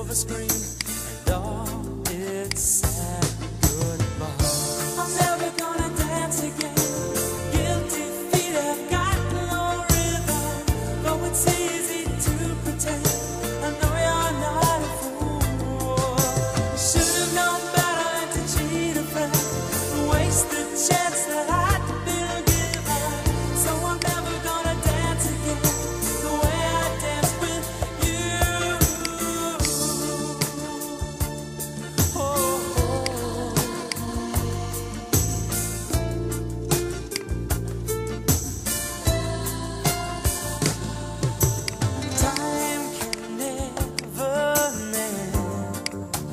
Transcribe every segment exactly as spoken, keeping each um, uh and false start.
silver screen, and all its sad goodbye. I'm never gonna dance again. Guilty feet have got no rhythm, though it's easy to pretend. I know you're not a fool. Should have known better than to cheat a friend, waste the chance that I'd been given. So I'm never gonna dance again the way I danced with you. Oh, time can never mend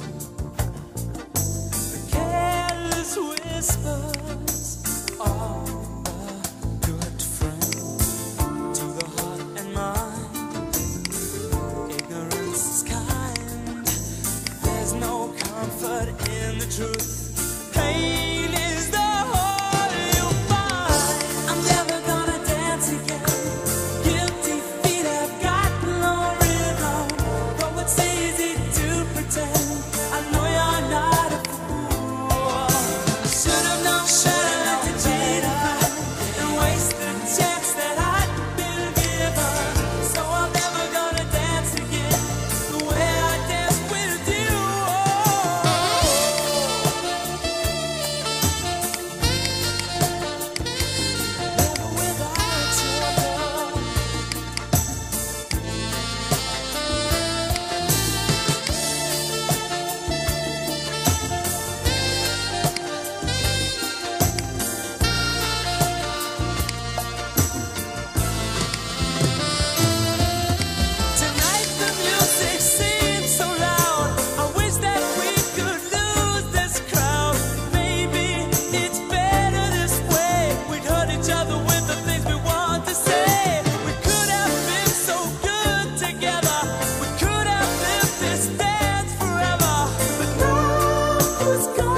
the careless whispers of a good friend. To the heart and mind, ignorance is kind. There's no comfort in the truth. Pain is the whole you'll find. I'm never gonna dance again. Guilty feet have got no rhythm, though it's easy to pretend. I know you're not a fool. Should have known better than to cheat a friend and waste the chance that I'd been given. So I'm never gonna dance again the way I danced with you. Never without your love. Tonight the music seems so loud. I wish that we could lose this crowd. Maybe it's better this way. We'd hurt each other with the things we want to say. We could have been so good together. We could have lived this dance forever. But now it's gone.